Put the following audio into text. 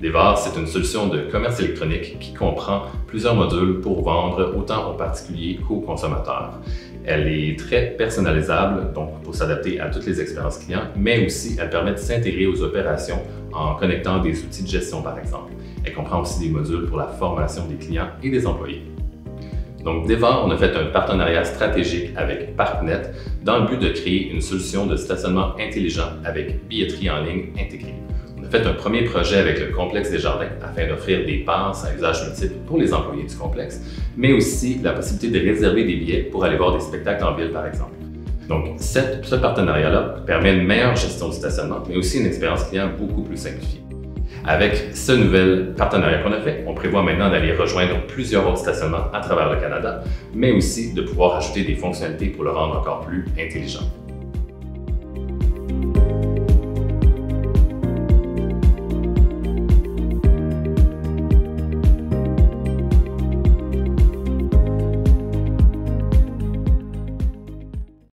Devar, c'est une solution de commerce électronique qui comprend plusieurs modules pour vendre autant aux particuliers qu'aux consommateurs. Elle est très personnalisable, donc pour s'adapter à toutes les expériences clients, mais aussi elle permet de s'intégrer aux opérations en connectant des outils de gestion par exemple. Elle comprend aussi des modules pour la formation des clients et des employés. Donc, Devar, on a fait un partenariat stratégique avec Parknet dans le but de créer une solution de stationnement intelligent avec billetterie en ligne intégrée. On a fait un premier projet avec le complexe des Jardins afin d'offrir des passes à usage multiple pour les employés du complexe, mais aussi la possibilité de réserver des billets pour aller voir des spectacles en ville, par exemple. Donc, ce partenariat-là permet une meilleure gestion du stationnement, mais aussi une expérience client beaucoup plus simplifiée. Avec ce nouvel partenariat qu'on a fait, on prévoit maintenant d'aller rejoindre plusieurs autres stationnements à travers le Canada, mais aussi de pouvoir ajouter des fonctionnalités pour le rendre encore plus intelligent.